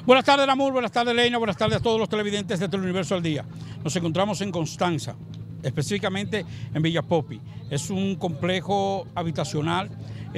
Buenas tardes, Namur, buenas tardes, Leina, buenas tardes a todos los televidentes de Teleuniverso al Día. Nos encontramos en Constanza, específicamente en Villa Popi. Es un complejo habitacional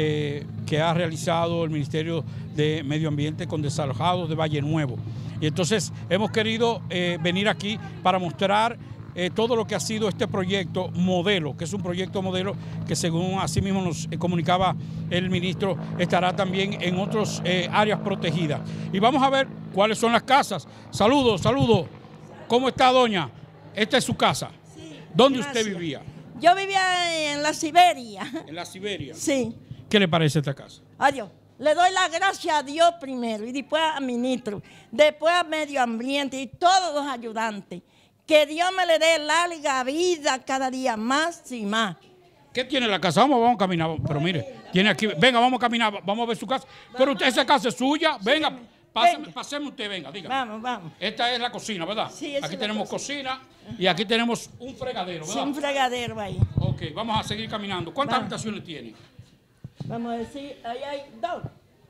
que ha realizado el Ministerio de Medio Ambiente con desalojados de Valle Nuevo. Y entonces hemos querido venir aquí para mostrar todo lo que ha sido este proyecto modelo, que es un proyecto modelo que, según así mismo nos comunicaba el ministro, estará también en otras áreas protegidas. Y vamos a ver cuáles son las casas. Saludos, saludos. ¿Cómo está, doña? Esta es su casa. Sí. ¿Dónde Gracias. usted vivía? Yo vivía en la Siberia. En la Siberia. Sí. ¿Qué le parece esta casa? Adiós. Le doy las gracias a Dios primero y después al ministro, después al medio ambiente y todos los ayudantes. Que Dios me le dé larga vida cada día más y más. ¿Qué tiene la casa? Vamos a caminar. Pero mire, tiene aquí. Venga, vamos a caminar, vamos a ver su casa. Pero usted, esa casa es suya. Venga, pasemos usted, venga, diga. Vamos. Esta es la cocina, ¿verdad? Sí, esa aquí es la tenemos cocina y aquí tenemos un fregadero, ¿verdad? Sí, un fregadero ahí. Ok, vamos a seguir caminando. ¿Cuántas habitaciones tiene? Vamos a decir, ahí hay dos.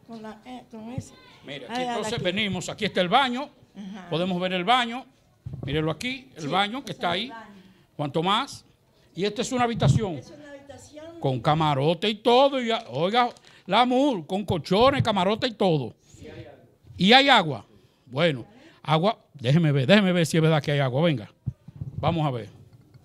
Con eso. Mire, aquí entonces venimos, aquí está el baño. Ajá. Podemos ver el baño. Mírenlo aquí, el baño que está ahí. Juan Tomás. Y esta es una habitación. Es una habitación con camarote y todo. Y, oiga, la Namur, con colchones, camarote y todo. Sí, hay agua. ¿Y hay agua? Bueno, agua, déjeme ver si es verdad que hay agua. Venga, vamos a ver.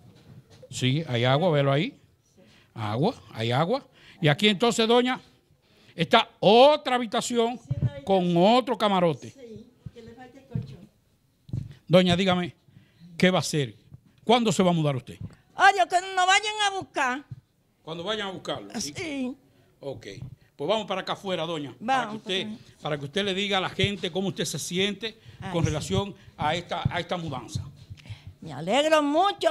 Sí, hay agua, velo ahí. Agua, hay agua. Y aquí entonces, doña, está otra habitación con otro camarote. Sí, que le falta el colchón. Doña, dígame, ¿qué va a hacer? ¿Cuándo se va a mudar usted? Oye, que nos vayan a buscar. Cuando vayan a buscarlo. Sí. Ok. Pues vamos para acá afuera, doña. Vamos, para que usted le diga a la gente cómo usted se siente con relación a esta mudanza. Me alegro mucho.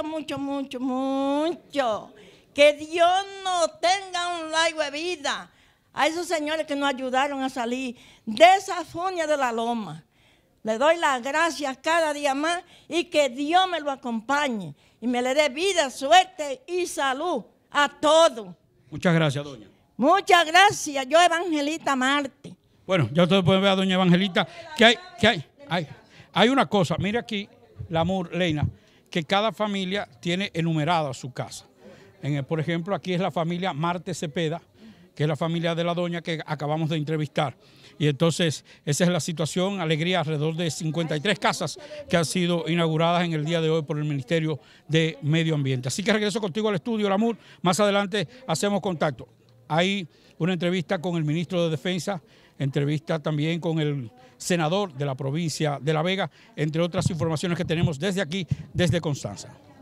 Que Dios nos tenga un largo de vida a esos señores que nos ayudaron a salir de esa funia de la loma. Le doy las gracias cada día más y que Dios me lo acompañe y me le dé vida, suerte y salud a todos. Muchas gracias, doña. Muchas gracias. Yo, Evangelita Marte. Bueno, ya ustedes pueden ver a doña Evangelita que hay una cosa. Mire aquí, Namur, Leina, que cada familia tiene enumerada su casa. Por ejemplo, aquí es la familia Marte Cepeda, que es la familia de la doña que acabamos de entrevistar. Y entonces, esa es la situación, alegría, alrededor de 53 casas que han sido inauguradas en el día de hoy por el Ministerio de Medio Ambiente. Así que regreso contigo al estudio, Namur. Más adelante hacemos contacto. Hay una entrevista con el ministro de Defensa, entrevista también con el senador de la provincia de La Vega, entre otras informaciones que tenemos desde aquí, desde Constanza.